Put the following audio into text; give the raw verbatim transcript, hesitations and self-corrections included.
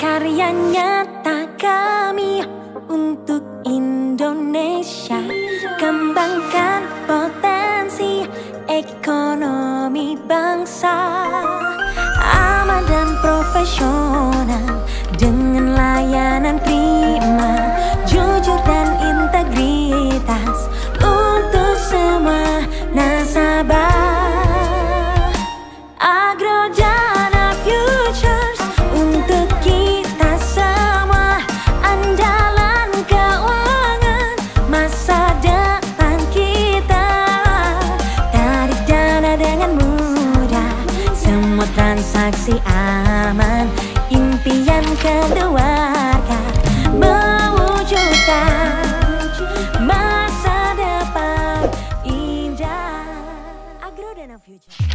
karya nyata kami untuk Indonesia. Kembangkan potensi ekonomi bangsa, aman dan profesional dengan layanan prima, jujur dan integritas untuk semua nasabah. Agrodana Futures untuk kita semua, andalan keuangan masa depan kita. Tarik dana dengan mudah, semua transaksi aman, impian keluarga mewujudkan masa depan indah. Agrodana Futures.